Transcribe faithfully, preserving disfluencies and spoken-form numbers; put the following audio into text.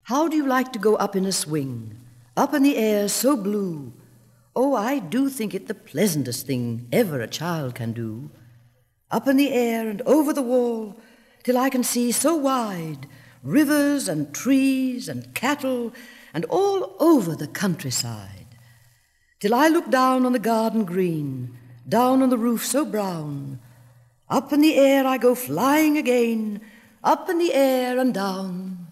How do you like to go up in a swing, up in the air so blue? Oh, I do think it the pleasantest thing ever a child can do. Up in the air and over the wall, till I can see so wide, rivers and trees and cattle, and all over the countryside. Till I look down on the garden green, down on the roof so brown. Up in the air I go flying again, up in the air and down.